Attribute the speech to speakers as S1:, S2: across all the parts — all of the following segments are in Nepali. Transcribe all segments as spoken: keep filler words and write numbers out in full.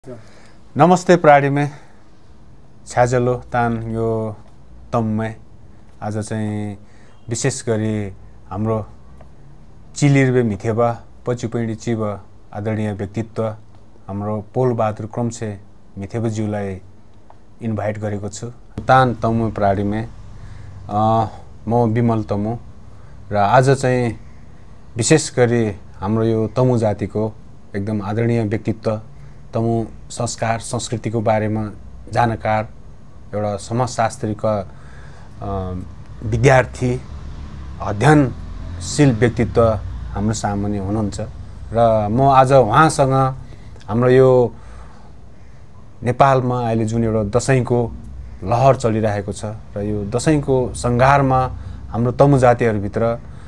S1: नमस्ते प्राणी में छ्याजलो तान यो तममै आज चाहिँ विशेष गरी हाम्रो चिलिरबे मिथेबा पचुपैडी चिब आदरणीय व्यक्तित्व हाम्रो पोल बहादुर क्रमसे मिथेबज्यूलाई इन्भाइट गरेको छु। तान तमु प्राणी में म विमल तमु र आज चाहिँ विशेष गरी हाम्रो यो तमु जातिको एकदम आदरणीय व्यक्तित्व तमु संस्कार संस्कृतिको बारेमा जानकार एउटा समाजशास्त्रीका विद्यार्थी अध्ययनशील व्यक्तित्व हाम्रो सामुन्ने हुनुहुन्छ र म आज उहाँसँग हाम्रो यो नेपालमा अहिले जुन एउटा दशैंको लहर चलिरहेको छ र यो दशैंको संघारमा हाम्रो तमु जातिहरुभित्र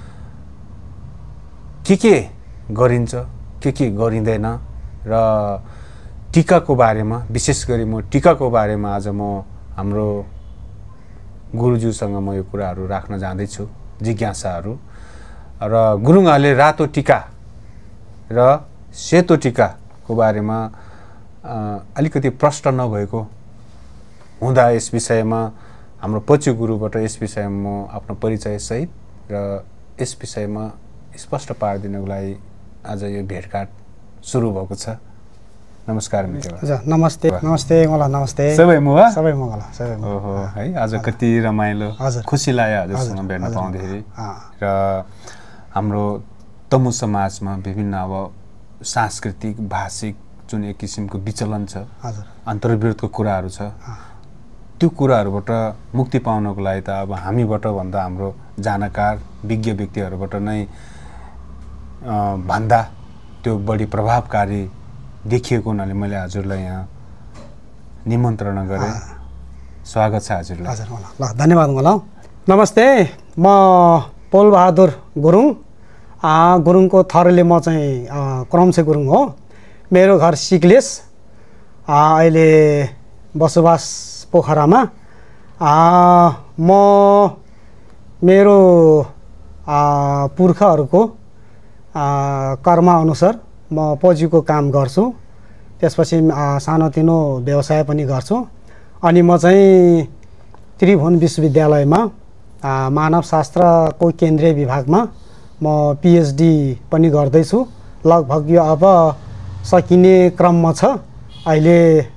S1: के के गरिन्छ के के गरिँदैन र टीकाको बारेमा विशेष गरी म टीकाको बारेमा आज म हाम्रो गुरुज्यूसँग म यो कुराहरु राख्न जाँदै छु जिज्ञासाहरु र गुरुङहरूले रातो टीका र सेतो टीकाको बारेमा अलिकति प्रश्न नभएको हुँदा यस विषयमा हाम्रो पछु गुरुबाट यस विषयमा म आफ्नो परिचय सहित र यस विषयमा स्पष्ट पार्दिनको लागि आज यो भेटघाट सुरु भएको छ। नमस्कार मित्र।
S2: हजुर नमस्ते नमस्ते मलाई नमस्ते
S1: सबै मुवा
S2: सबै मगला सबै
S1: ओहो है आज कति रमाइलो खुसी लाग्यो आजसँग भेट्न पाउँदाखेरि र हाम्रो तमु समाजमा विभिन्न अब सांस्कृतिक भाषिक जुन एक किसिमको विचलन छ
S2: हजुर
S1: अन्तर्विरोधको कुराहरू छ त्यो कुराहरूबाट मुक्ति पाउनको लागि त अब हामीबाट भन्दा हाम्रो जानकार विज्ञ व्यक्तिहरूबाट नै भन्दा त्यो बढी प्रभावकारी देखिएको हुनाले मैले हजुरलाई यहाँ निमन्त्रणा गरे। स्वागत छ हजुरलाई।
S2: हजुर ल धन्यवाद मलाई। नमस्ते म पोल बहादुर गुरुङ आ गुरुङको थरले म चाहिँ क्रमसे गुरुङ हो। मेरो घर सिक्लेस अहिले बसोबास पोखरामा म मेरो पुर्खाहरूको कर्म अनुसार म पछिको काम गर्छु। त्यसपछि सानोतिनो व्यवसाय पनि गर्छु। अनि म चाहिँ त्रिभुवन विश्वविद्यालयमा मानवशास्त्रको केन्द्रीय विभागमा म पीएचडी पनि गर्दै छु। लगभग यो अब सकिने क्रममा छ। अहिले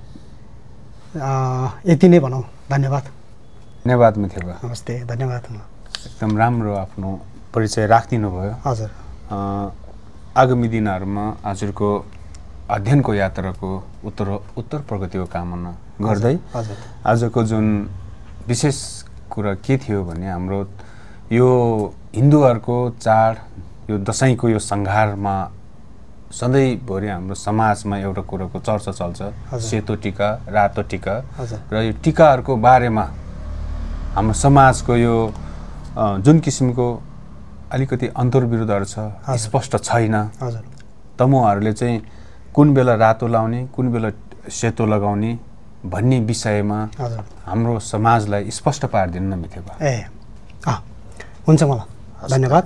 S2: यति नै भनौँ। धन्यवाद।
S1: धन्यवाद मिथेबा।
S2: नमस्ते धन्यवाद।
S1: एकदम राम्रो आफ्नो परिचय राखिदिनु भयो।
S2: हजुर
S1: आगामी दिनहरुमा हजुरको अध्ययनको यात्राको उत्तर उत्तर प्रगतिको कामना गर्दै आजको जुन विशेष कुरा के थियो भने हाम्रो यो हिन्दूहरुको चाड यो दशैंको यो संघारमा सधैँभरि हाम्रो समाजमा एउटा कुराको चर्चा चल्छ सेतो टीका रातो टीका र यो टीकाहरुको बारेमा हाम्रो समाजको यो जुन किसिमको अलिकति अन्तर्विरोधहरु छ स्पष्ट छैन।
S2: हजुर
S1: तमुहरुले चाहिँ कुन बेला रातो लाउने कुन बेला सेतो लगाउने भन्ने विषयमा हाम्रो समाजलाई स्पष्ट पार्दिन न मिथेबा।
S2: ए अ हुन्छ मलाई धन्यवाद।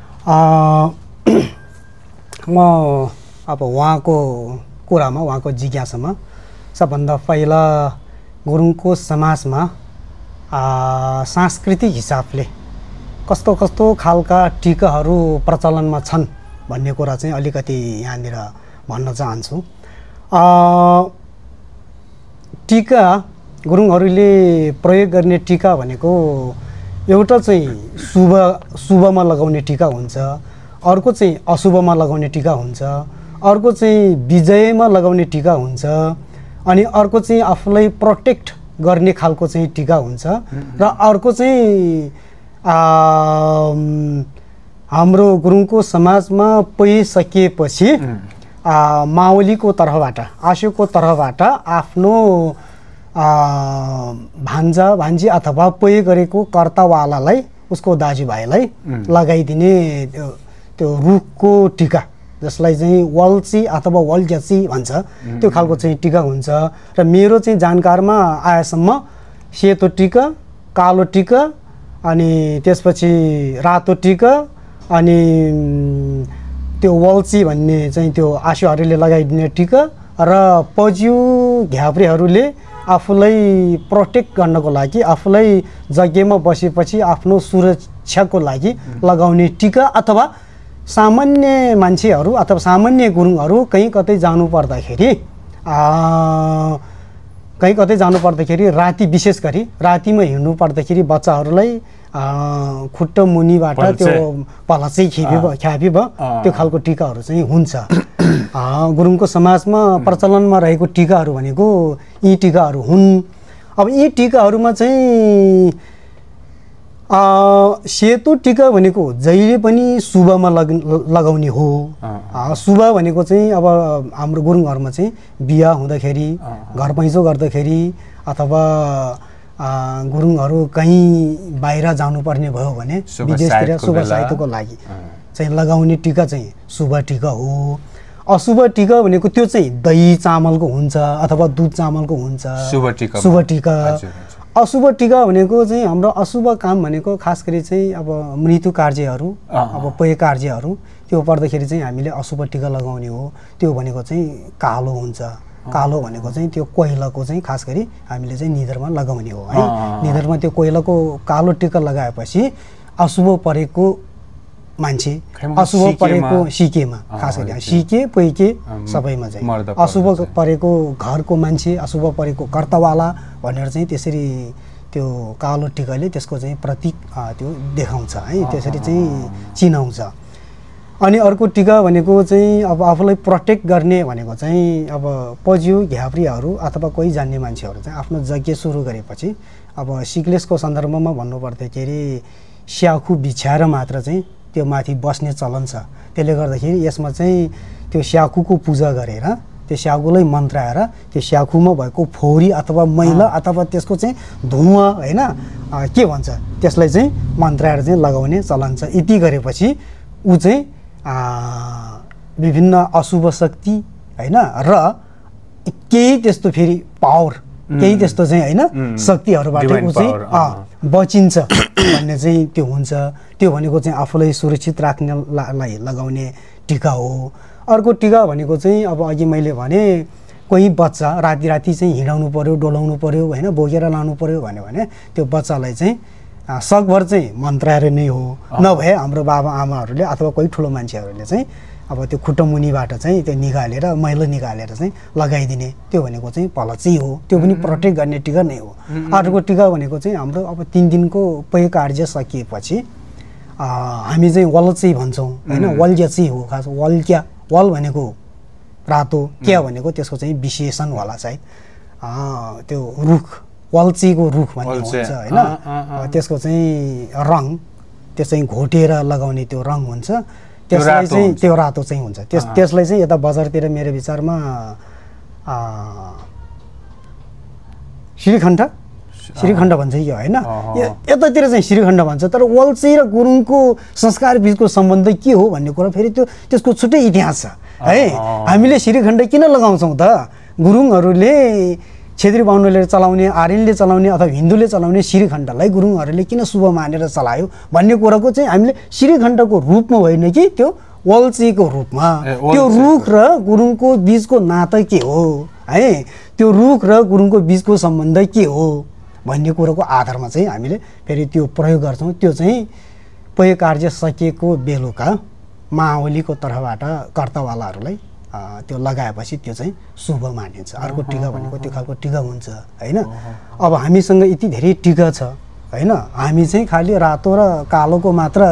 S2: म अब उहाँको कुरामा उहाँको जिज्ञासामा सबभन्दा पहिला गुरुङको समाजमा सांस्कृतिक हिसाबले कस्तो कस्तो खालका टीकाहरू प्रचलनमा छन् भन्ने कुरा चाहिँ अलिकति यहाँनिर भन्न चाहन्छु। टीका गुरुङहरूले प्रयोग गर्ने टीका भनेको एउटा चाहिँ शुभ शुभमा लगाउने टीका हुन्छ, अर्को चाहिँ अशुभमा लगाउने टीका हुन्छ, अर्को चाहिँ विजयमा लगाउने टीका हुन्छ, अनि अर्को चाहिँ आफूलाई प्रोटेक्ट गर्ने खालको चाहिँ टीका हुन्छ र अर्को चाहिँ हाम्रो गुरुङको समाजमा पइसकेपछि मावलीको तर्फबाट आशुको तर्फबाट आफ्नो भान्जा भान्जी अथवा पय गरेको कर्तावालालाई उसको दाजुभाइलाई लगाइदिने त्यो त्यो रुखको टीका जसलाई चाहिँ वल्ची अथवा वल्ज्याची भन्छ त्यो खालको चाहिँ टीका हुन्छ। र मेरो चाहिँ जानकारमा आएसम्म सेतो टीका कालो टीका अनि त्यसपछि रातो टीका अनि त्यो वल्ची भन्ने चाहिँ त्यो आशुहरूले लगाइदिने टीका र पज्यू घ्याप्रेहरूले आफूलाई प्रोटेक्ट गर्नको लागि आफूलाई जग्गामा बसेपछि आफ्नो सुरक्षाको लागि लगाउने टीका अथवा सामान्य मान्छेहरू अथवा सामान्य गुरुङहरू कहीँ कतै जानु पर्दाखेरि कहीँ कतै जानु पर्दाखेरि राति विशेष गरी रातिमा हिँड्नु पर्दाखेरि बच्चाहरूलाई खुट्टा मुनिबाट त्यो पलाचै खेपी ख्यापी भयो त्यो खालको टीकाहरू चाहिँ हुन्छ। गुरुङको समाजमा प्रचलनमा रहेको टीकाहरू भनेको यी टीकाहरू हुन्। अब यी टीकाहरूमा चाहिँ सेतो टीका भनेको जहिले पनि शुभमा लग लगाउने हो। शुभ भनेको चाहिँ अब हाम्रो गुरुङहरूमा चाहिँ बिहा हुँदाखेरि घर पैँचो गर्दाखेरि अथवा गुरुङहरू कहीँ बाहिर जानुपर्ने भयो भने विदेशतिर शुभ साहित्यको लागि चाहिँ लगाउने टीका चाहिँ शुभ टीका हो। अशुभ टीका भनेको त्यो चाहिँ दही चामलको हुन्छ अथवा दुध चामलको हुन्छ शुभ टीका शुभ टीका। अशुभ टीका भनेको चाहिँ हाम्रो अशुभ काम भनेको खास गरी चाहिँ अब मृत्यु कार्यहरू अब पेय कार्यहरू त्यो पर्दाखेरि चाहिँ हामीले अशुभ टीका लगाउने हो। त्यो भनेको चाहिँ कालो हुन्छ। कालो भनेको चाहिँ त्यो कोइलाको चाहिँ खास गरी हामीले चाहिँ निधारमा लगाउने हो है। निधारमा त्यो कोइलाको कालो टीका लगाएपछि अशुभ परेको मान्छे अशुभ परेको सिकेमा खास गरी सिके पैके सबैमा चाहिँ अशुभ परेको घरको मान्छे अशुभ परेको कर्तवाला भनेर चाहिँ त्यसरी त्यो कालो टीकाले त्यसको चाहिँ प्रतीक त्यो देखाउँछ है। त्यसरी चाहिँ चिनाउँछ। अनि अर्को टीका भनेको चाहिँ अब आफूलाई प्रोटेक्ट गर्ने भनेको चाहिँ अब पज्यू घ्याप्रीहरू अथवा कोही जान्ने मान्छेहरू चाहिँ आफ्नो यज्ञ सुरु गरेपछि अब सिक्लेसको सन्दर्भमा भन्नुपर्दाखेरि स्याखु बिछ्याएर मात्र चाहिँ त्यो माथि बस्ने चलन छ। त्यसले गर्दाखेरि यसमा चाहिँ त्यो स्याखुको पूजा गरेर त्यो स्याखुलाई मन्त्राएर त्यो स्याखुमा भएको फोहोरी अथवा मैला अथवा त्यसको चाहिँ धुवाँ होइन के भन्छ त्यसलाई चाहिँ मन्त्राएर चाहिँ लगाउने चलन छ। यति गरेपछि ऊ चाहिँ विभिन्न अशुभ शक्ति होइन र केही त्यस्तो फेरि पावर केही त्यस्तो चाहिँ होइन शक्तिहरूबाट ऊ चाहिँ बचिन्छ भन्ने चाहिँ त्यो हुन्छ। त्यो भनेको चाहिँ आफूलाई सुरक्षित राख्नलाई लगाउने टीका हो। अर्को टीका भनेको चाहिँ अब अघि मैले भने कोही बच्चा राति राति चाहिँ हिँडाउनु पर्यो डोलाउनु पर्यो होइन बोकेर लानु पर्यो भन्यो भने त्यो बच्चालाई चाहिँ सकभर चाहिँ मन्त्राएर नै हो। नभए हाम्रो बाबा आमाहरूले अथवा कोही ठुलो मान्छेहरूले चाहिँ अब त्यो खुट्टा मुनिबाट चाहिँ त्यो निकालेर मैला निकालेर चाहिँ लगाइदिने त्यो भनेको चाहिँ पलची हो। त्यो पनि प्रोटेक्ट गर्ने टीका नै हो। अर्को टीका भनेको चाहिँ हाम्रो अब तिन दिनको पेय कार्य सकिएपछि हामी चाहिँ वलची भन्छौँ होइन। वल्ज्याची हो खास वल्क्या वल भनेको रातो क्या भनेको त्यसको चाहिँ विशेषण होला सायद त्यो रुख वल्चीको रुख भन्ने हुन्छ होइन। त्यसको चाहिँ रङ त्यो चाहिँ घोटेर लगाउने त्यो रङ हुन्छ त्यसलाई चाहिँ त्यो रातो चाहिँ हुन्छ। त्यस त्यसलाई चाहिँ यता बजारतिर मेरो विचारमा श्रीखण्ड श्रीखण्ड भन्छ कि होइन यतातिर चाहिँ श्रीखण्ड भन्छ। तर वल्ची र गुरुङको संस्कार बिचको सम्बन्ध के हो भन्ने कुरा फेरि त्यो त्यसको छुट्टै इतिहास छ है। हामीले श्रीखण्ड किन लगाउँछौँ त? गुरुङहरूले क्षेत्री बाहुनले चलाउने आर्यनले चलाउने अथवा हिन्दूले चलाउने श्रीखण्डलाई गुरुङहरूले किन शुभ मानेर चलायो भन्ने कुराको चाहिँ हामीले श्रीखण्डको रूपमा होइन कि त्यो वल्चीको रूपमा त्यो रुख र गुरुङको बीचको नाता के हो है त्यो रुख र गुरुङको बीचको सम्बन्ध के हो भन्ने कुराको आधारमा चाहिँ हामीले फेरि त्यो प्रयोग गर्छौँ। त्यो चाहिँ पेय कार्य सकिएको बेलुका मावलीको तर्फबाट कर्तावालाहरूलाई त्यो लगाएपछि त्यो चाहिँ शुभ मानिन्छ। अर्को टीका भनेको त्यो खालको टीका हुन्छ होइन। अब हामीसँग यति धेरै टीका छ होइन। हामी चाहिँ खालि रातो र कालोको मात्र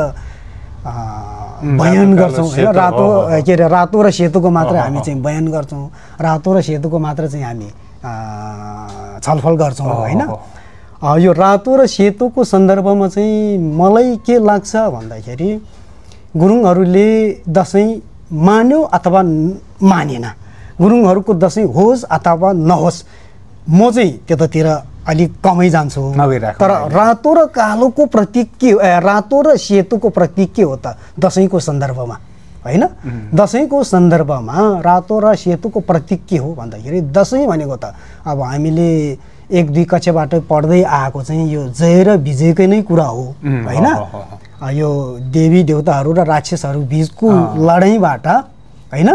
S2: बयान गर्छौँ होइन। रातो के अरे रातो र सेतोको मात्र हामी चाहिँ बयान गर्छौँ। रातो र सेतोको मात्र चाहिँ हामी छलफल गर्छौँ होइन। यो रातो र सेतोको सन्दर्भमा चाहिँ मलाई के लाग्छ भन्दाखेरि गुरुङहरूले दसैँ मान्यो अथवा मानेन गुरुङहरूको दसैँ होस् अथवा नहोस् म चाहिँ त्यतातिर अलिक कमै जान्छु। तर रातो र कालोको प्रतीक के रातो र सेतोको प्रतीक के हो त दसैँको सन्दर्भमा होइन। दसैँको सन्दर्भमा रातो र सेतोको प्रतीक के हो भन्दाखेरि दसैँ भनेको त अब हामीले एक दुई कक्षाबाट पढ्दै आएको चाहिँ यो जय र विजयकै नै कुरा हो होइन। यो देवी देवताहरू र राक्षसहरू बिचको लडाइँबाट होइन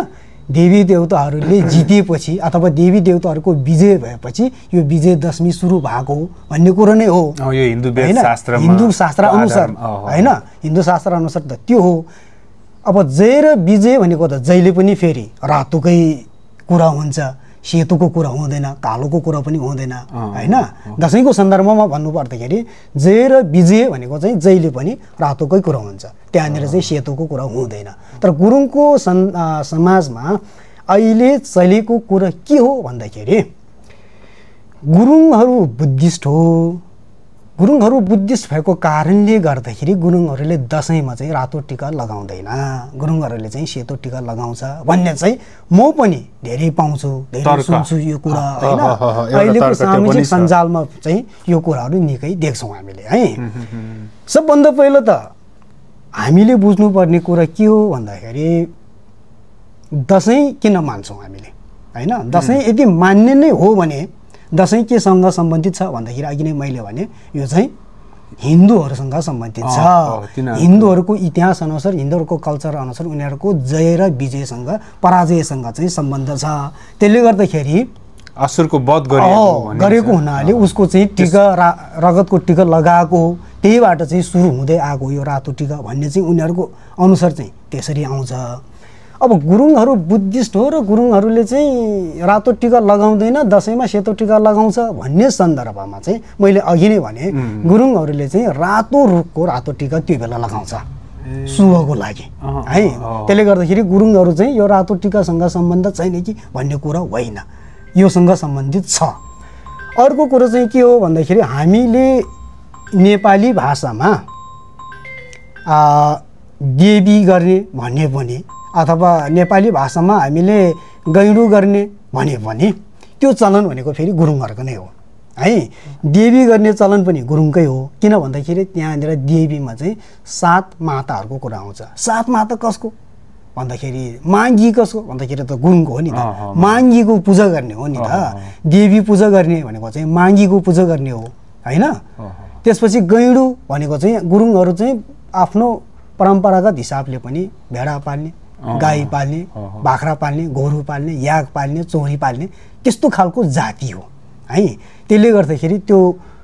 S2: देवी देवताहरूले जितेपछि अथवा देवी देवताहरूको विजय भएपछि यो विजयदशमी सुरु भएको हो भन्ने कुरो नै हो।
S1: यो हिन्दू वेद शास्त्रमा
S2: हिन्दू शास्त्र अनुसार होइन, हिन्दू शास्त्र अनुसार त त्यो हो। अब जय र विजय भनेको त जहिले पनि फेरि रातोकै कुरा हुन्छ, सेतुको कुरा हुँदैन, कालोको कुरा पनि हुँदैन होइन। दसैँको सन्दर्भमा भन्नुपर्दाखेरि जय र विजय भनेको चाहिँ जहिले पनि रातोकै कुरा हुन्छ, त्यहाँनिर चाहिँ सेतुको कुरा हुँदैन। तर गुरुङको सन् समाजमा अहिले चलेको कुरा के हो भन्दाखेरि गुरुङहरू बुद्धिस्ट हो। गुरुङहरू बुद्धिस्ट भएको कारणले गर्दाखेरि गुरुङहरूले दसैँमा चाहिँ रातो टिका लगाउँदैन, गुरुङहरूले चाहिँ सेतो टिका लगाउँछ भन्ने चाहिँ म पनि धेरै पाउँछु, धेरै सुन्छु यो कुरा होइन। अहिलेको सामाजिक सञ्जालमा चाहिँ यो कुराहरू निकै देख्छौँ हामीले है। सबभन्दा पहिला त हामीले बुझ्नुपर्ने कुरा के हो भन्दाखेरि दसैँ किन मान्छौँ हामीले होइन। दसैँ यदि मान्ने नै हो भने दसैँ केसँग सम्बन्धित छ भन्दाखेरि अघि नै मैले भने यो चाहिँ हिन्दूहरूसँग सम्बन्धित छ। हिन्दूहरूको इतिहास अनुसार, हिन्दूहरूको कल्चर अनुसार उनीहरूको जय र विजयसँग, पराजयसँग चाहिँ सम्बन्ध छ। त्यसले गर्दाखेरि
S1: असुरको वध
S2: गरेको हुनाले उसको चाहिँ टिका रा रगतको टिका लगाएको हो, त्यहीबाट चाहिँ सुरु हुँदै आएको यो रातो टिका भन्ने चाहिँ उनीहरूको अनुसार चाहिँ त्यसरी आउँछ। अब गुरुङहरू बुद्धिस्ट हो र गुरुङहरूले चाहिँ रातो टिका लगाउँदैन, दसैँमा सेतो टिका लगाउँछ भन्ने सन्दर्भमा चाहिँ मैले अघि नै भने गुरुङहरूले चाहिँ रातो रुखको रातो टिका त्यो बेला लगाउँछ शुभको लागि है। त्यसले गर्दाखेरि गुरुङहरू चाहिँ यो रातो टिकासँग सम्बन्ध छैन कि भन्ने कुरा होइन, योसँग सम्बन्धित छ। अर्को कुरो चाहिँ के हो भन्दाखेरि हामीले नेपाली भाषामा देवी गर्ने भने पनि अथवा नेपाली भाषामा हामीले गैँडो गर्ने भने पनि त्यो चलन भनेको फेरि गुरुङहरूको नै हो है। देवी गर्ने चलन पनि गुरुङकै हो। किन भन्दाखेरि त्यहाँनिर देवीमा चाहिँ सात माताहरूको कुरा आउँछ। सात माता कसको भन्दाखेरि माङ्गी कसको भन्दाखेरि त गुरुङको हो नि त। माङ्गीको पूजा गर्ने हो नि त। देवी पूजा गर्ने भनेको चाहिँ माङ्गीको पूजा गर्ने हो होइन। त्यसपछि गैँडो भनेको चाहिँ गुरुङहरू चाहिँ आफ्नो परम्परागत हिसाबले पनि भेडा पाल्ने, गाई पाल्ने, बाख्रा पाल्ने, गोरु पाल्ने, याग पाल्ने, चोरी पाल्ने त्यस्तो खालको जाति हो है। त्यसले गर्दाखेरि त्यो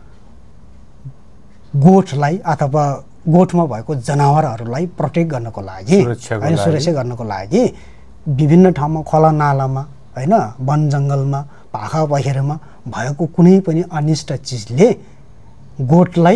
S2: गोठलाई अथवा गोठमा भएको जनावरहरूलाई प्रोटेक्ट गर्नको लागि होइन, सुरक्षा गर्नको लागि विभिन्न ठाउँमा खोला नालामा होइन, वन जङ्गलमा, पाखा पखेरमा भएको कुनै पनि अनिष्ट चिजले गोठलाई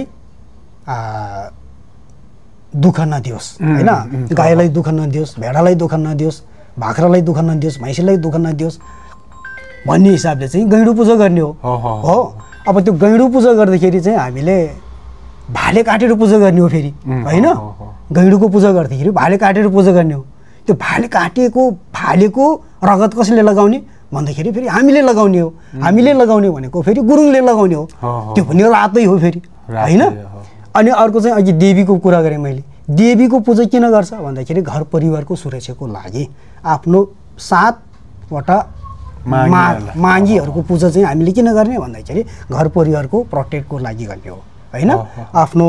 S2: दुःख नदियोस् होइन, गाईलाई दुःख नदियोस्, भेडालाई दुःख नदियोस्, बाख्रालाई दुःख नदियोस्, भैँसीलाई दुःख नदियोस् भन्ने हिसाबले चाहिँ गैँडो पूजा गर्ने हो हो। अब त्यो गैँडो पूजा गर्दाखेरि चाहिँ हामीले भाले काटेर पूजा गर्ने हो फेरि होइन। गैँडोको पूजा गर्दाखेरि भाले काटेर पूजा गर्ने हो। त्यो भाले काटेको भालेको रगत कसले लगाउने भन्दाखेरि फेरि हामीले लगाउने हो। हामीले लगाउने भनेको फेरि गुरुङले लगाउने हो, त्यो पनि रातै हो फेरि होइन। अनि अर्को चाहिँ अघि देवीको कुरा गरेँ मैले। देवीको पूजा किन गर्छ भन्दाखेरि घर परिवारको सुरक्षाको लागि आफ्नो सातवटा मा माङ्गीहरूको पूजा चाहिँ हामीले किन गर्ने भन्दाखेरि घर परिवारको प्रोटेक्टको लागि गर्ने हो होइन। आफ्नो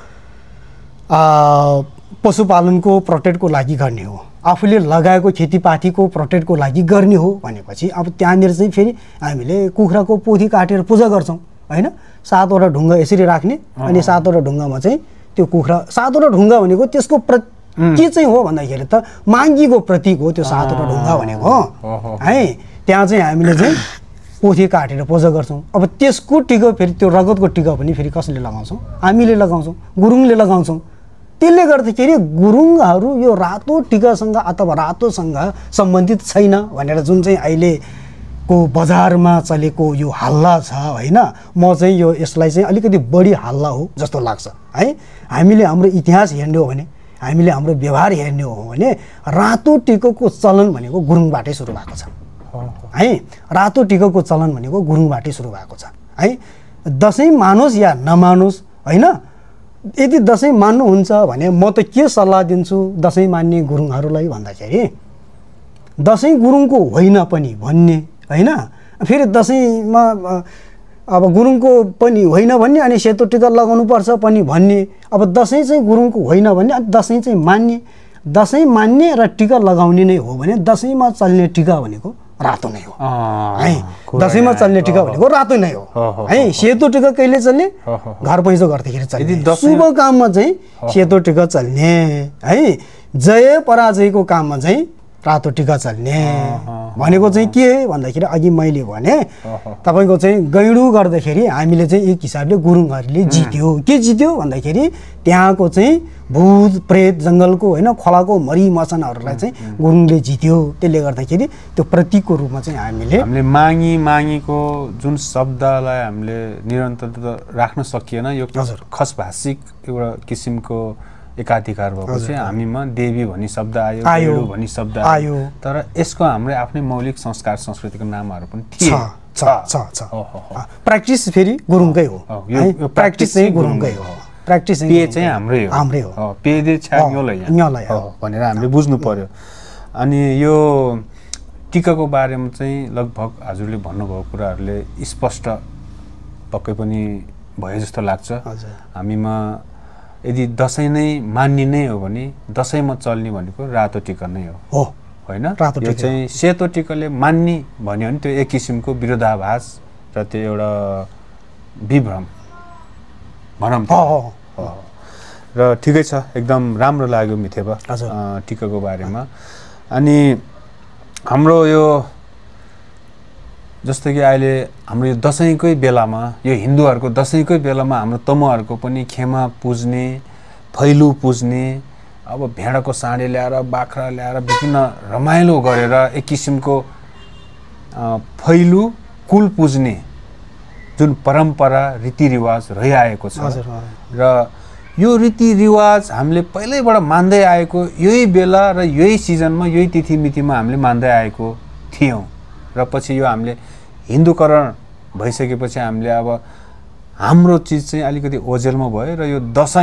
S2: पशुपालनको प्रोटेक्टको लागि गर्ने हो, आफूले लगाएको खेतीपातीको प्रोटेक्टको लागि गर्ने हो भनेपछि अब त्यहाँनिर चाहिँ फेरि हामीले कुखुराको पोथी काटेर पूजा गर्छौँ होइन। सातवटा ढुङ्गा यसरी राख्ने अनि सातवटा ढुङ्गामा चाहिँ त्यो कुखुरा, सातवटा ढुङ्गा भनेको त्यसको प्र के चाहिँ हो भन्दाखेरि त माङ्गीको प्रतीक हो त्यो सातवटा ढुङ्गा भनेको है। त्यहाँ चाहिँ हामीले चाहिँ पोथी काटेर पूजा गर्छौँ। अब त्यसको टिका फेरि त्यो रगतको टिका पनि फेरि कसले लगाउँछौँ? हामीले लगाउँछौँ, गुरुङले लगाउँछौँ। त्यसले गर्दाखेरि गुरुङहरू यो रातो टिकासँग अथवा रातोसँग सम्बन्धित छैन भनेर जुन चाहिँ अहिले को बजारमा चलेको यो हल्ला छ होइन, म चाहिँ यो यसलाई चाहिँ अलिकति बढी हल्ला हो जस्तो लाग्छ है। हामीले हाम्रो इतिहास हेर्ने हो भने, हामीले हाम्रो व्यवहार हेर्ने हो भने रातो टिकाको चलन भनेको गुरुङबाटै सुरु भएको छ है। रातो टिकाको चलन भनेको गुरुङबाटै सुरु भएको छ है। दसैँ मानोस् या नमानोस् होइन, यदि दसैँ मान्नुहुन्छ भने म त के सल्लाह दिन्छु दसैँ मान्ने गुरुङहरूलाई भन्दाखेरि दसैँ गुरुङको होइन पनि भन्ने होइन। फेरि दसैँमा अब गुरुङको पनि होइन भन्ने अनि सेतो टिका लगाउनु पर्छ पनि भन्ने। अब दसैँ चाहिँ गुरुङको होइन भन्ने अनि दसैँ चाहिँ मान्ने दसैँ मान्ने र टिका लगाउने नै हो भने दसैँमा चल्ने टिका भनेको रातो नै हो है। दसैँमा चल्ने टिका भनेको रातो नै हो है। सेतो टिका कहिले चल्ने? घर पैँचो गर्दाखेरि चल्ने। शुभ काममा चाहिँ सेतो टिका चल्ने है। जय पराजयको काममा चाहिँ रातो टिका चल्ने भनेको चाहिँ के भन्दाखेरि अघि मैले भने तपाईँको चाहिँ गैँडु गर्दाखेरि हामीले चाहिँ एक हिसाबले गुरुङहरूले जित्यो। के जित्यो भन्दाखेरि त्यहाँको चाहिँ भूत प्रेत जङ्गलको होइन खोलाको मरी मसनाहरूलाई चाहिँ गुरुङले जित्यो। त्यसले गर्दाखेरि त्यो प्रतीकको रूपमा चाहिँ हामीले
S1: हामीले मागी मागीको जुन शब्दलाई हामीले निरन्तरता राख्न सकिएन। यो खस भाषिक एउटा किसिमको एकाधिकार भएपछि हामीमा देवी भनी शब्द आयो, गैँडु भनी शब्द आयो। तर यसको हाम्रै आफ्नै मौलिक संस्कार संस्कृतिको नामहरू पनि थिए।
S2: छ छ छ प्र्याक्टिस फेरि गुरुङकै हो।
S1: यो
S2: प्र्याक्टिस चाहिँ गुरुङकै हो। प्र्याक्टिस
S1: पे चाहिँ हाम्रै हो।
S2: हाम्रै हो।
S1: पे दे छ्याङ्योलाई भनेर हामीले बुझ्नु पर्यो। अनि यो टिकाको बारेमा चाहिँ लगभग हजुरले भन्नुभएको कुराहरूले स्पष्ट पक्कै पनि भयो जस्तो लाग्छ। हामीमा यदि दसैँ नै मान्ने नै हो भने दसैँमा चल्ने भनेको रातो टिका नै हो होइन। यो चाहिँ सेतो टिकाले मान्ने भन्यो भने त्यो एक किसिमको विरोधाभास र त्यो एउटा विभ्रम भनौँ र ठिकै छ। एकदम राम्रो लाग्यो मिथेबा टिकाको बारेमा। अनि हाम्रो यो जस्तो कि अहिले हाम्रो यो दसैँकै बेलामा यो हिन्दूहरूको दसैँकै बेलामा हाम्रो तमुहरूको पनि खेमा पुज्ने, फैलु पुज्ने, अब भेडाको साँडे ल्याएर बाख्रा ल्याएर विभिन्न रमाइलो गरेर एक किसिमको फैलु कुल पुज्ने जुन परम्परा रीतिरिवाज रहिआएको छ र यो रीतिरिवाज हामीले पहिल्यैबाट मान्दै आएको यही बेला र यही सिजनमा यही तिथिमितिमा हामीले मान्दै आएको थियौँ र पछि यो हामीले हिन्दूकरण भइसकेपछि हामीले अब हाम्रो चिज चाहिँ अलिकति ओझेलमा भयो र यो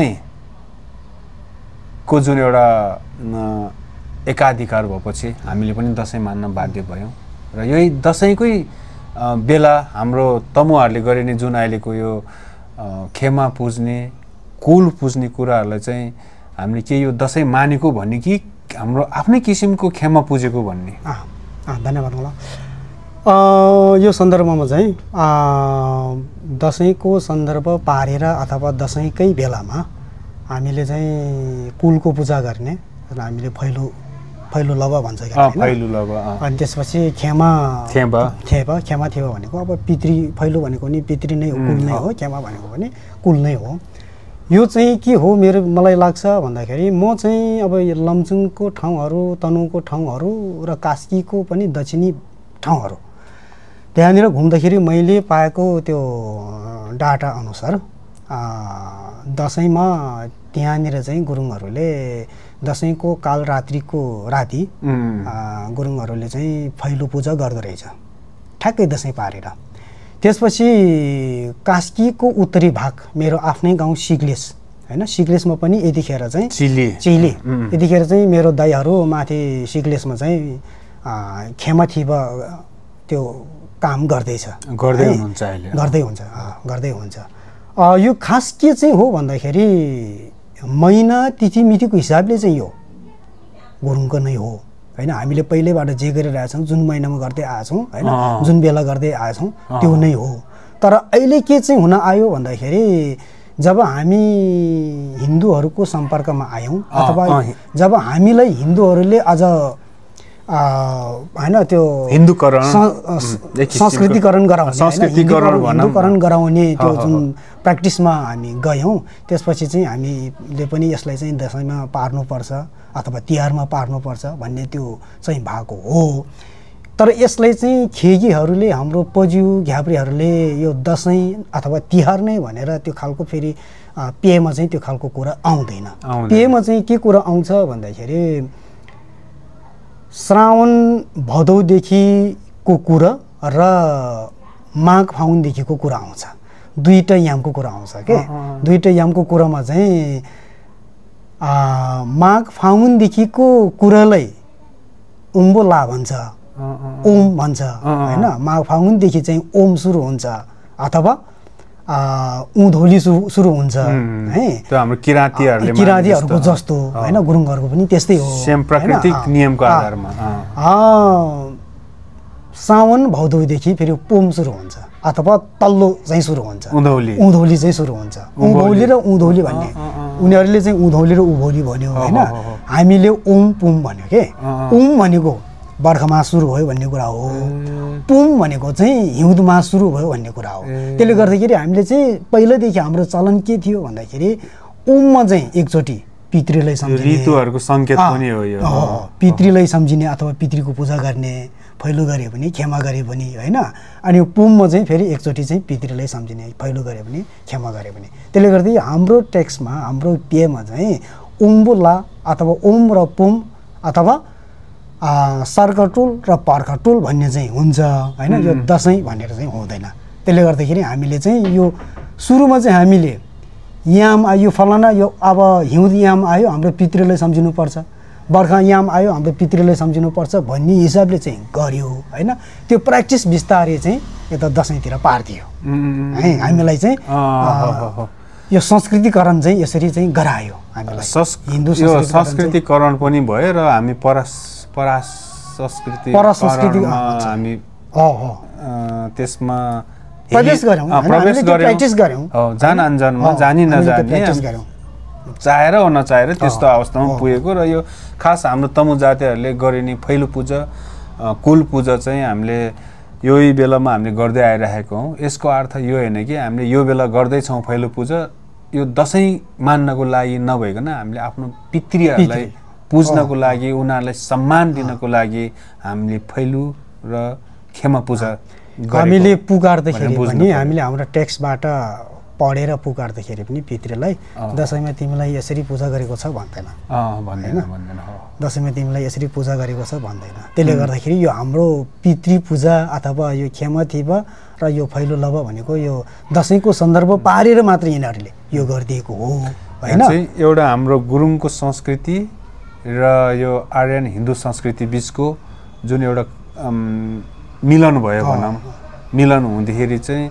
S1: दसैँको जुन एउटा एकाधिकार भएपछि हामीले पनि दसैँ मान्न बाध्य भयौँ र यही दसैँकै बेला हाम्रो तमुहरूले गरिने जुन अहिलेको यो खेमा पुज्ने कुल पुज्ने कुराहरूलाई चाहिँ हामीले के यो दसैँ मानेको भन्ने कि हाम्रो आफ्नै किसिमको खेमा पुजेको भन्ने?
S2: धन्यवाद होला। यो सन्दर्भमा चाहिँ दसैँको सन्दर्भ पारेर अथवा दसैँकै बेलामा हामीले चाहिँ कुलको पूजा गर्ने र हामीले फैलो फैलो लभ भन्छ
S1: फैलो लभ।
S2: अनि त्यसपछि खेमा
S1: खेमा
S2: खेपा खेमा थेवा भनेको अब पितृ फैलो भनेको नि पितृ नै हो, कुल नै हो। खेमा भनेको पनि कुल नै हो। यो चाहिँ के हो मेरो मलाई लाग्छ भन्दाखेरि म चाहिँ अब लमजुङको ठाउँहरू, तनहुँको ठाउँहरू र कास्कीको पनि दक्षिणी ठाउँहरू त्यहाँनिर घुम्दाखेरि मैले पाएको त्यो डाटा अनुसार दसैँमा त्यहाँनिर चाहिँ गुरुङहरूले दसैँको कालरात्रिको राति गुरुङहरूले चाहिँ फैलो पूजा गर्दो रहेछ ठ्याक्कै दसैँ पारेर। त्यसपछि कास्कीको उत्तरी भाग मेरो आफ्नै गाउँ सिग्लेस होइन, सिग्लेसमा पनि यतिखेर चाहिँ
S1: चिली
S2: चिली यतिखेर चाहिँ मेरो दाइहरू माथि सिग्लेसमा चाहिँ खेमा थिबा त्यो काम गर्दैछ
S1: गर्दै हुनुहुन्छ अहिले
S2: गर्दै हुन्छ गर्दै हुन्छ। यो खास के चाहिँ हो भन्दाखेरि महिना तिथि मितिको हिसाबले चाहिँ यो गुरुङको नै हो होइन। हामीले पहिल्यैबाट जे गरिरहेछौँ, जुन महिनामा गर्दै आएछौँ होइन, जुन बेला गर्दै आएछौँ त्यो नै हो। तर अहिले के चाहिँ हुन आयो भन्दाखेरि जब हामी हिन्दूहरूको सम्पर्कमा आयौँ अथवा जब हामीलाई हिन्दूहरूले अझ होइन त्यो
S1: हिन्दूकरण
S2: संस्कृतिकरण गराउने हिन्दूकरण गराउने त्यो जुन प्र्याक्टिसमा हामी गयौँ त्यसपछि चाहिँ हामीले पनि यसलाई चाहिँ दसैँमा पार्नुपर्छ अथवा तिहारमा पार्नुपर्छ भन्ने त्यो चाहिँ भएको हो। तर यसलाई चाहिँ खेगीहरूले हाम्रो पज्यू घ्याप्रीहरूले यो दसैँ अथवा तिहार नै भनेर त्यो खालको फेरि पेयमा चाहिँ त्यो खालको कुरा आउँदैन। पेयमा चाहिँ के कुरा आउँछ भन्दाखेरि श्रावण भदौदेखिको कुरा र माघ फागुनदेखिको कुरा आउँछ। दुईवटा यामको कुरा आउँछ के दुईवटा यामको कुरामा चाहिँ माघ फागुनदेखिको कुरालाई उम्बो ला भन्छ, ओम भन्छ होइन। माघ फागुनदेखि चाहिँ ओम सुरु हुन्छ अथवा उँधौली सुरु हुन्छ है,
S1: त्यो हाम्रो किराँतीहरूले
S2: किराँतीहरूको जस्तो होइन, गुरुङहरूको पनि त्यस्तै हो,
S1: सेम प्राकृतिक नियमको आधारमा।
S2: साउन भदौदेखि फेरि पोम सुरु हुन्छ अथवा तल्लो चाहिँ सुरु हुन्छ,
S1: उँधौली
S2: उँधौली चाहिँ सुरु हुन्छ। उँभौली र उँधौली भन्ने उनीहरूले चाहिँ उँधौली र उभौली भन्यो होइन, हामीले ओम पुम भन्यो के। ओम भनेको बर्खामा सुरु भयो भन्ने कुरा हो, पुम भनेको चाहिँ हिउँदमा सुरु भयो भन्ने कुरा हो। त्यसले गर्दाखेरि हामीले चाहिँ पहिल्यैदेखि हाम्रो चलन के थियो भन्दाखेरि ओममा चाहिँ एकचोटि पितृलाई सम्झिने,
S1: ऋतुहरूको सङ्केत पनि हो यो,
S2: पितृलाई सम्झिने अथवा पितृको पूजा गर्ने, फैलो गरे पनि क्षमा गरे पनि होइन। अनि पुममा चाहिँ फेरि एकचोटि चाहिँ पितृलाई सम्झिने, फैलो गरे पनि क्षमा गरे पनि। त्यसले गर्दा हाम्रो टेक्स्टमा हाम्रो पेयमा चाहिँ ओम्बुला अथवा ओम र पुम अथवा सर्कटुल र पर्खटुल भन्ने चाहिँ हुन्छ होइन, यो दसैँ भनेर चाहिँ हुँदैन। त्यसले गर्दाखेरि हामीले चाहिँ यो सुरुमा चाहिँ हामीले याम आयो फलाना, यो अब हिउँद याम आयो हाम्रो पितृलाई सम्झिनुपर्छ, बर्खा याम आयो हाम्रो पितृलाई सम्झिनुपर्छ भन्ने हिसाबले चाहिँ गऱ्यो होइन। त्यो प्र्याक्टिस बिस्तारै चाहिँ यता दसैँतिर पारिदियो है हामीलाई चाहिँ। यो संस्कृतिकरण चाहिँ यसरी चाहिँ गरायो हामीलाई,
S1: हिन्दू संस्कृतिकरण पनि भयो र हामी परस परास संस्कृति
S2: परसंस्कृतिमा
S1: हामी त्यसमा
S2: प्रवेश गऱ्यौँ,
S1: प्रवेश गऱ्यौँ,
S2: प्र्याक्टिस गऱ्यौँ,
S1: जान अनजानमा जानी नजानी चाहेर वा नचाहेर त्यस्तो अवस्थामा पुगेको। र यो खास हाम्रो तमु जातिहरूले गरिने फैलो पूजा, कुल पूजा चाहिँ हामीले यही बेलामा हामीले गर्दै आइरहेको हौँ। यसको अर्थ यो होइन कि हामीले यो बेला गर्दैछौँ फैलो पूजा, यो दसैँ मान्नको लागि नभइकन हामीले आफ्नो पितृहरूलाई पुज्नको लागि, उनीहरूलाई सम्मान दिनको लागि हामीले फैलो र क्षमा पूजा
S2: हामीले पुकार्दाखेरि पनि हामीले हाम्रो टेक्स्टबाट पढेर पुकार्दाखेरि पनि पितृलाई दसैँमा तिमीलाई यसरी पूजा गरेको छ भन्दैन,
S1: भन्दैन भन्दैन
S2: दसैँमा तिमीलाई यसरी पूजा गरेको छ भन्दैन। त्यसले गर्दाखेरि यो हाम्रो पितृ पूजा अथवा यो क्षमथिव र यो फैलो लभ भनेको यो दसैँको सन्दर्भ पारेर मात्र यिनीहरूले यो गरिदिएको हो होइन।
S1: एउटा हाम्रो गुरुङको संस्कृति र यो आर्यन हिन्दू संस्कृति बिचको जुन एउटा मिलन भयो भनौँ, मिलन हुँदाखेरि चाहिँ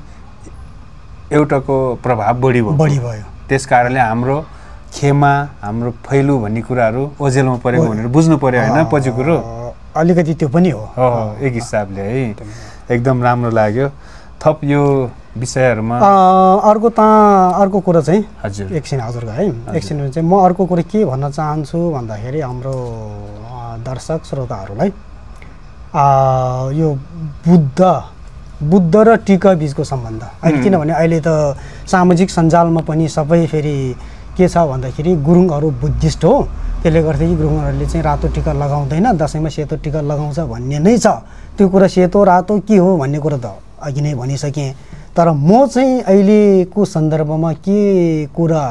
S1: एउटाको प्रभाव बढी भयो
S2: बढी भयो
S1: त्यस कारणले हाम्रो क्षमा हाम्रो फैलो भन्ने कुराहरू ओझेलमा परेको भनेर बुझ्नु पर्यो होइन। पछि कुरो
S2: अलिकति त्यो पनि हो
S1: एक हिसाबले है, एकदम राम्रो लाग्यो। थप यो विषयहरूमा
S2: अर्को त अर्को कुरा चाहिँ
S1: हजुर
S2: एकछिन हजुरको है एकछिन चाहिँ म अर्को कुरा के भन्न चाहन्छु भन्दाखेरि हाम्रो दर्शक श्रोताहरूलाई यो बुद्ध बुद्ध र टीका बीचको सम्बन्ध अहिले, किनभने अहिले त सामाजिक सञ्जालमा पनि सबै फेरि के छ भन्दाखेरि गुरुङहरू बुद्धिस्ट हो, त्यसले गर्दाखेरि गुरुङहरूले चाहिँ रातो टीका लगाउँदैन, दसैँमा सेतो टीका लगाउँछ भन्ने नै छ। त्यो कुरा सेतो रातो के हो भन्ने कुरा त अघि नै भनिसकेँ। तर म चाहिँ अहिलेको सन्दर्भमा के कुरा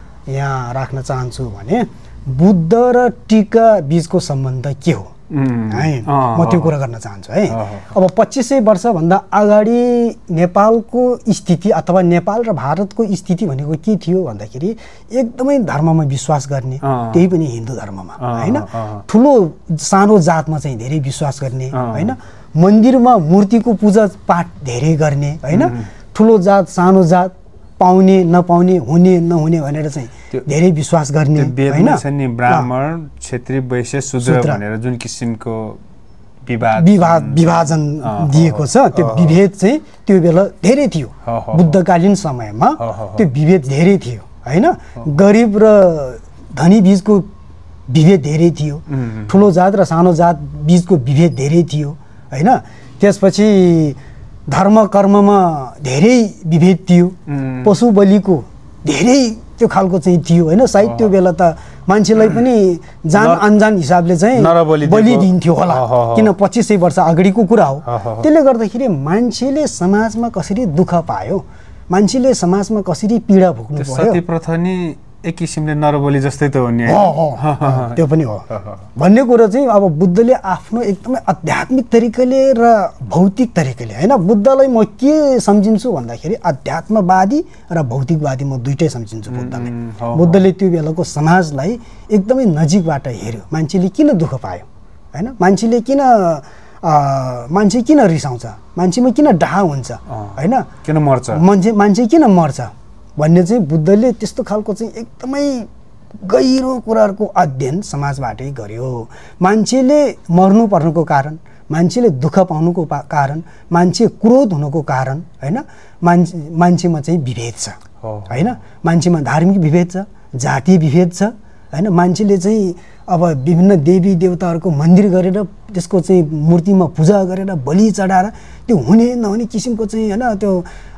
S2: यहाँ राख्न चाहन्छु भने बुद्ध र टीका बीचको सम्बन्ध के हो है, म त्यो कुरा गर्न चाहन्छु है। अब पच्चिस सय वर्षभन्दा अगाडि नेपालको स्थिति अथवा नेपाल र भारतको स्थिति भनेको के थियो भन्दाखेरि एकदमै धर्ममा विश्वास गर्ने, त्यही पनि हिन्दू धर्ममा होइन, ठुलो सानो जातमा चाहिँ धेरै विश्वास गर्ने होइन, मन्दिरमा मूर्तिको पूजा पाठ धेरै गर्ने होइन, ठुलो जात सानो जात पाउने नपाउने हुने नहुने भनेर चाहिँ धेरै विश्वास गर्ने
S1: होइन। ब्राह्मण क्षेत्री वैश्य शूद्र भनेर जुन किसिमको विवाद
S2: विवाद विभाजन दिएको छ, त्यो विभेद चाहिँ त्यो बेला धेरै थियो। बुद्धकालीन समयमा त्यो विभेद धेरै थियो होइन। गरिब र धनी बीचको विभेद धेरै थियो, ठुलो जात र सानो जात बीचको विभेद धेरै थियो होइन। त्यसपछि धर्म कर्ममा धेरै विभेद थियो, पशु बलिको धेरै त्यो खालको चाहिँ थियो होइन। सायद त्यो बेला त मान्छेलाई पनि जान अनजान हिसाबले चाहिँ बलि दिन्थ्यो होला, किन पच्चिस सय वर्ष अगाडिको कुरा हो। त्यसले गर्दाखेरि मान्छेले समाजमा कसरी दुःख पायो, मान्छेले समाजमा कसरी पीडा भोग्नु पर्यो,
S1: सती प्रथा नि एक किसिमले नरबली जस्तै त हो नि,
S2: त्यो पनि हो भन्ने कुरा चाहिँ अब बुद्धले आफ्नो एकदमै आध्यात्मिक तरिकाले र भौतिक तरिकाले होइन। बुद्धलाई म के सम्झिन्छु भन्दाखेरि अध्यात्मवादी र भौतिकवादी म दुइटै सम्झिन्छु बुद्धले। बुद्धले त्यो बेलाको समाजलाई एकदमै नजिकबाट हेऱ्यो, मान्छेले किन दुःख पायो होइन, मान्छेले किन मान्छे किन रिसाउँछ, मान्छेमा किन डाहा हुन्छ होइन,
S1: किन मर्छ,
S2: मान्छे मान्छे किन मर्छ भन्ने चाहिँ बुद्धले त्यस्तो खालको चाहिँ एकदमै गहिरो कुराहरूको अध्ययन समाजबाटै गर्यो। मान्छेले मर्नु पर्नुको कारण, मान्छेले दुःख पाउनुको कारण, मान्छे क्रोध हुनुको कारण होइन, मान्छे मान्छेमा चाहिँ विभेद छ होइन, मान्छेमा धार्मिक विभेद छ, जातीय विभेद छ होइन। मान्छेले चाहिँ अब विभिन्न देवी देवताहरूको मन्दिर गरेर त्यसको चाहिँ मूर्तिमा पूजा गरेर बलि चढाएर त्यो हुने नहुने किसिमको चाहिँ होइन त्यो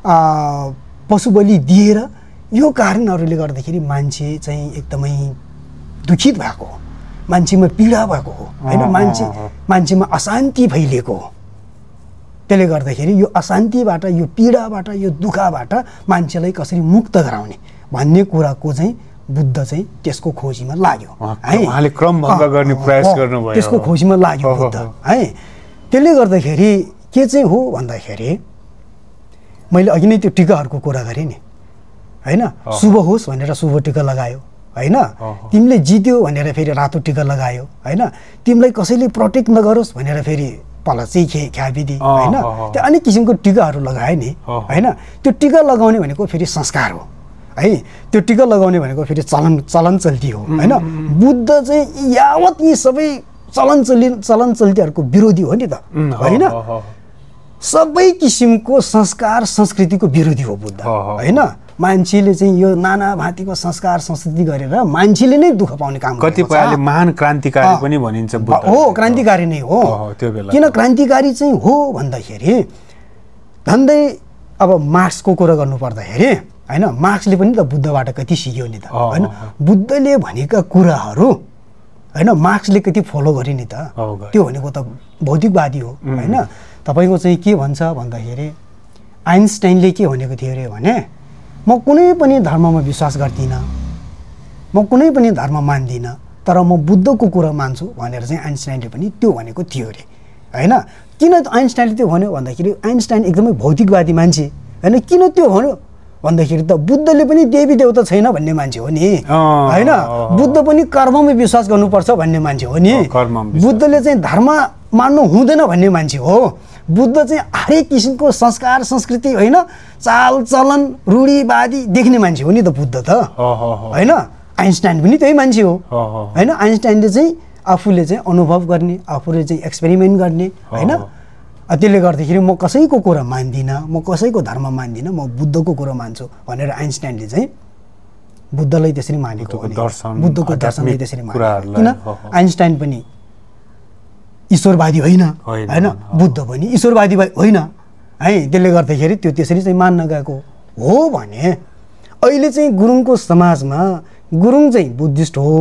S2: पशु बलि दिएर यो कारणहरूले गर्दाखेरि मान्छे चाहिँ एकदमै दुखित भएको हो, मान्छेमा पीडा भएको हो होइन, मान्छे मान्छेमा अशान्ति फैलिएको हो। त्यसले गर्दाखेरि यो अशान्तिबाट, यो पीडाबाट, यो दुःखबाट मान्छेलाई कसरी मुक्त गराउने भन्ने कुराको चाहिँ बुद्ध चाहिँ त्यसको खोजीमा लाग्यो है,
S1: उहाँले क्रमभङ्ग गर्ने प्रयास गर्नुभयो,
S2: त्यसको खोजीमा लाग्यो बुद्ध है। त्यसले गर्दाखेरि के चाहिँ हो भन्दाखेरि मैले अघि नै त्यो टीकाहरूको कुरा गरेँ नि होइन, शुभ होस् भनेर शुभ टीका लगायो होइन, तिमीले जित्यो भनेर फेरि रातो टीका लगायो होइन, तिमीलाई कसैले प्रोटेक्ट नगरोस् भनेर फेरि पलची खे ख्यापिदी होइन, त्यो अनेक किसिमको टीकाहरू लगायो नि होइन। त्यो टीका लगाउने भनेको फेरि संस्कार हो है, त्यो टीका लगाउने भनेको फेरि चलन चलन चल्ती हो होइन। बुद्ध चाहिँ यावत यी सबै चलन चलि चलन चल्तीहरूको विरोधी हो नि त होइन, सबै किसिमको संस्कार संस्कृतिको विरोधी हो बुद्ध होइन। मान्छेले चाहिँ यो नाना भाँतीको संस्कार संस्कृति गरेर मान्छेले नै दुःख पाउने काम गर्छ।
S1: कतिपयले महान क्रान्तिकारी पनि भनिन्छ बुद्ध
S2: हो, क्रान्तिकारी नै हो।
S1: त्यो बेला
S2: किन क्रान्तिकारी चाहिँ हो भन्दाखेरि झन्डै अब मार्क्सको कुरा गर्नु पर्दाखेरि होइन, मार्क्सले पनि त बुद्धबाट कति सिक्यो नि त होइन। बुद्धले भनेका कुराहरू होइन मार्क्सले कति फलो गरे नि त, त्यो भनेको त भौतिकवादी हो होइन। तपाईँको चाहिँ के भन्छ भन्दाखेरि आइन्स्टाइनले के भनेको थियो अरे भने म कुनै पनि धर्ममा विश्वास गर्दिनँ, म कुनै पनि धर्म मान्दिनँ, तर म बुद्धको कुरा मान्छु भनेर चाहिँ आइन्स्टाइनले पनि त्यो भनेको थियो अरे होइन। किन आइन्स्टाइनले त्यो भन्यो भन्दाखेरि आइन्स्टाइन एकदमै भौतिकवादी मान्छे होइन। किन त्यो भन्यो भन्दाखेरि त बुद्धले पनि देवी देवता छैन भन्ने मान्छे हो नि होइन, बुद्ध पनि कर्ममा विश्वास गर्नुपर्छ भन्ने मान्छे हो नि, बुद्धले चाहिँ धर्म मान्नु हुँदैन भन्ने मान्छे हो। बुद्ध चाहिँ हरेक किसिमको संस्कार संस्कृति होइन, चालचलन रूढिवादी देख्ने मान्छे हो नि त बुद्ध त होइन। आइन्स्टाइन पनि त्यही मान्छे हो होइन। आइन्स्टाइनले चाहिँ आफूले चाहिँ अनुभव गर्ने, आफूले चाहिँ एक्सपेरिमेन्ट गर्ने होइन। त्यसले गर्दाखेरि म कसैको कुरा मान्दिनँ, म कसैको धर्म मान्दिनँ, म बुद्धको कुरा मान्छु भनेर आइन्स्टाइनले चाहिँ बुद्धलाई त्यसरी मानेको हो, बुद्धको दर्शनलाई त्यसरी मानेको। किन आइन्स्टाइन पनि ईश्वरवादी होइन होइन, बुद्ध पनि ईश्वरवादी होइन है। त्यसले गर्दाखेरि त्यो त्यसरी चाहिँ मान्न गएको हो भने अहिले चाहिँ गुरुङको समाजमा गुरुङ चाहिँ बुद्धिस्ट हो,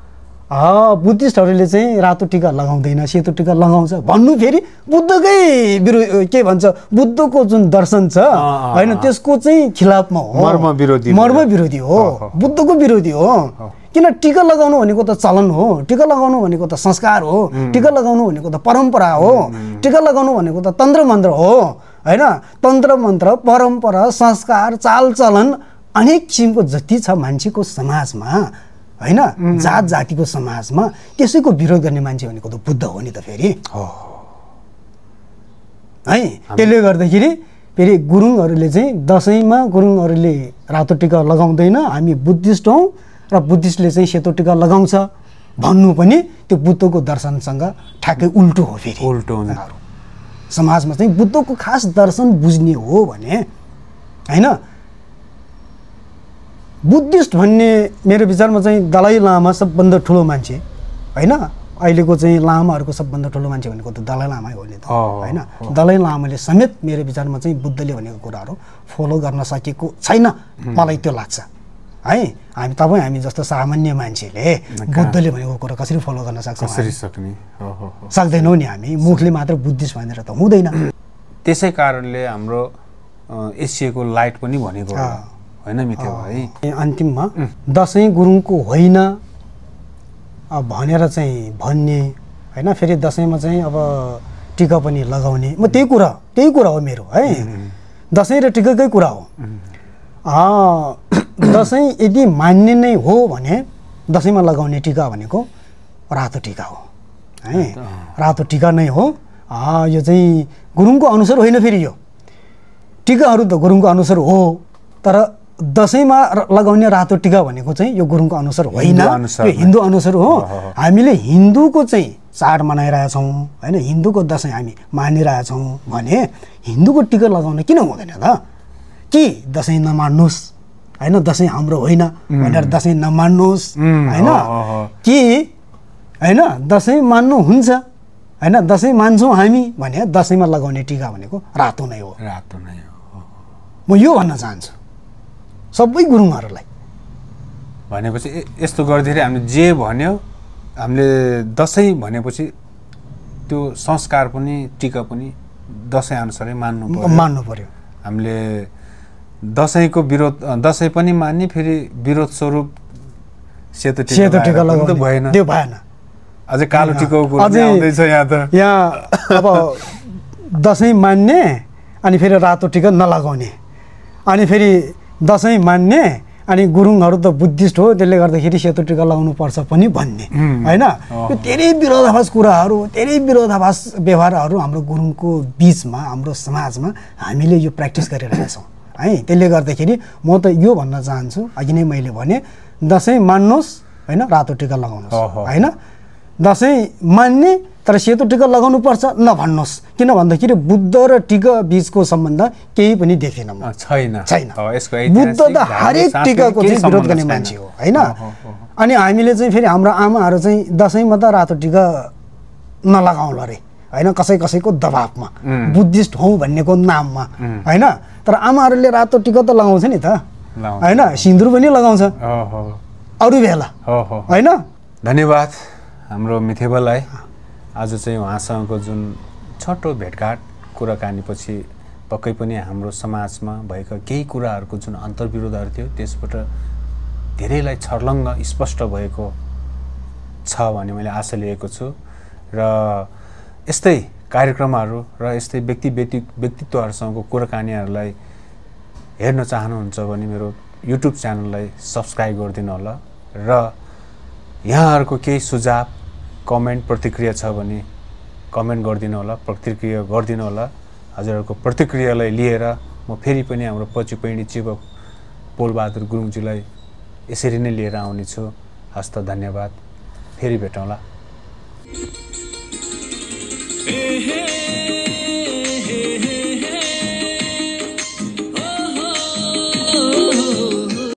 S2: बुद्धिस्टहरूले चाहिँ रातो टीका लगाउँदैन, सेतो टीका लगाउँछ भन्नु फेरि बुद्धकै विरोध के भन्छ, बुद्धको जुन दर्शन छ होइन त्यसको चाहिँ खिलाफमा हो, मर्म विरोधी मर्म विरोधी हो, बुद्धको विरोधी हो। किन टीका लगाउनु भनेको त चलन हो, टीका लगाउनु भनेको त संस्कार हो, टीका लगाउनु भनेको त परम्परा हो, टीका लगाउनु भनेको त तन्त्र मन्त्र हो होइन। तन्त्र मन्त्र परम्परा संस्कार चालचलन अनेक किसिमको जति छ मान्छेको समाजमा होइन, जात जातिको समाजमा त्यसैको विरोध गर्ने मान्छे भनेको त बुद्ध हो नि त फेरि है। त्यसले गर्दाखेरि फेरि गुरुङहरूले चाहिँ दसैँमा गुरुङहरूले रातो टीका लगाउँदैन, हामी बुद्धिस्ट हौँ र बुद्धिस्टले चाहिँ सेतो टीका लगाउँछ भन्नु पनि त्यो बुद्धको दर्शनसँग ठ्याक्कै उल्टो हो। फेरि
S1: उल्टो
S2: समाजमा चाहिँ बुद्धको खास दर्शन बुझ्ने हो भने होइन, बुद्धिस्ट भन्ने मेरो विचारमा चाहिँ दलाई लामा सबभन्दा ठुलो मान्छे होइन। अहिलेको चाहिँ लामाहरूको सबभन्दा ठुलो मान्छे भनेको त दलाई लामै हो नि त होइन। दलाई लामाले समेत मेरो विचारमा चाहिँ बुद्धले भनेको कुराहरू फलो गर्न सकेको छैन मलाई त्यो लाग्छ है। हामी तपाईँ हामी जस्तो सामान्य मान्छेले बुद्धले भनेको कुरा कसरी फलो गर्न सक्छ, सक्दैनौँ नि हामी, मुखले मात्र बुद्धिस्ट भनेर त हुँदैन।
S1: त्यसै कारणले हाम्रो एसियाको लाइट पनि भनेको होइन मिथ्या है।
S2: अन्तिममा दसैँ गुरुङको होइन भनेर चाहिँ भन्ने होइन, फेरि दसैँमा चाहिँ अब टीका पनि लगाउने, म त्यही कुरा त्यही कुरा हो मेरो है। दसैँ र टीकाकै कुरा हो। दसैँ यदि मान्ने नै हो भने दसैँमा लगाउने टीका भनेको रातो टीका हो है, रातो टीका नै हो। यो चाहिँ गुरुङको अनुसार होइन फेरि यो टिकाहरू त गुरुङको अनुसार हो तर दसैँमा लगाउने रातो टिका भनेको चाहिँ यो गुरुङको अनुसार होइन यो हिन्दू अनुसार हो हामीले हिन्दूको चाहिँ चाड मनाइरहेछौँ होइन हिन्दूको दसैँ हामी मानिरहेछौँ भने हिन्दूको टिका लगाउन किन हुँदैन त कि दसैँ नमान्नुहोस् होइन दसैँ हाम्रो होइन भनेर दसैँ नमान्नुहोस् होइन कि होइन दसैँ मान्नुहुन्छ होइन दसैँ मान्छौँ हामी भने दसैँमा लगाउने टिका भनेको रातो नै हो
S1: रातो नै हो
S2: म यो भन्न चाहन्छु सबै गुरुङहरूलाई
S1: भनेपछि यस्तो गर्दाखेरि हामीले जे भन्यो हामीले दसैँ भनेपछि त्यो संस्कार पनि टिका पनि दसैँ अनुसारै मान्नु पर्यो
S2: मान्नु पर्यो
S1: हामीले दसैँको विरोध दसैँ पनि मान्ने फेरि विरोध स्वरूप सेतो टिका
S2: सेतो टिका लगाउनु
S1: भएन
S2: त्यो भएन
S1: अझै कालो टिकाको कुरा आउँदैछ यहाँ त
S2: यहाँ अब दसैँ मान्ने अनि फेरि रातो टिका नलगाउने अनि फेरि दसैँ मान्ने अनि गुरुङहरू त बुद्धिस्ट हो त्यसले गर्दाखेरि सेतो टिका लगाउनु पर्छ पनि भन्ने होइन यो धेरै विरोधाभास कुराहरू धेरै विरोधाभास व्यवहारहरू हाम्रो गुरुङको बिचमा हाम्रो समाजमा हामीले यो प्र्याक्टिस गरिरहेछौँ है त्यसले गर्दाखेरि म त यो भन्न चाहन्छु अघि नै मैले भने दसैँ मान्नुहोस् होइन रातो टिका लगाउनुहोस् होइन दसैँ मान्ने तर सेतो टिका लगाउनु पर्छ नभन्नुहोस् किन भन्दाखेरि बुद्ध र टिका बिचको सम्बन्ध केही पनि देखेन म
S1: छैन
S2: छैन बुद्ध त हरेक टिकाको चाहिँ विरोध गर्ने मान्छे हो होइन अनि हामीले चाहिँ फेरि हाम्रो आमाहरू चाहिँ दसैँमा त रातो टिका नलगाउँला रे होइन कसै कसैको दबाबमा बुद्धिस्ट हौँ भन्नेको नाममा होइन तर आमाहरूले रातो टिका त लगाउँछ नि त होइन सिन्दुर पनि लगाउँछ अरू बेला होइन
S1: धन्यवाद हाम्रो मिथेबललाई आज चाहिँ उहाँसँगको जुन छोटो भेटघाट कुराकानीपछि पक्कै पनि हाम्रो समाजमा भएका केही कुराहरूको जुन अन्तर्विरोधहरू थियो त्यसबाट धेरैलाई छर्लङ्ग स्पष्ट भएको छ भन्ने मैले आशा लिएको छु र यस्तै कार्यक्रमहरू र यस्तै व्यक्ति व्यक्ति व्यक्तित्वहरूसँगको कुराकानीहरूलाई हेर्न चाहनुहुन्छ भने मेरो युट्युब च्यानललाई सब्सक्राइब गरिदिनु होला र यहाँहरूको केही सुझाव कमेन्ट प्रतिक्रिया छ भने कमेन्ट गरिदिनु होला प्रतिक्रिया गरिदिनु होला हजुरहरूको प्रतिक्रियालाई लिएर म फेरि पनि हाम्रो पछिपैँडी चिबक पोलबहादुर गुरुङज्यूलाई यसरी नै लिएर आउनेछु हस्त धन्यवाद फेरि भेटौँला।